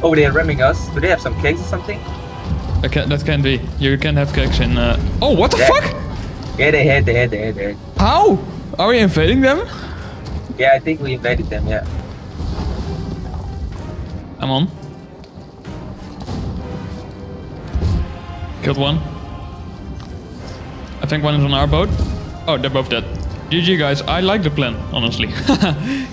Oh, they're ramming us. Do they have some kegs or something? That can be. You can have kicks in. Oh, what the Yeah. fuck? Yeah, they had. How? Are we invading them? Yeah, I think we invaded them, yeah. I'm on. Killed one. I think one is on our boat. Oh, they're both dead. GG guys, I like the plan, honestly.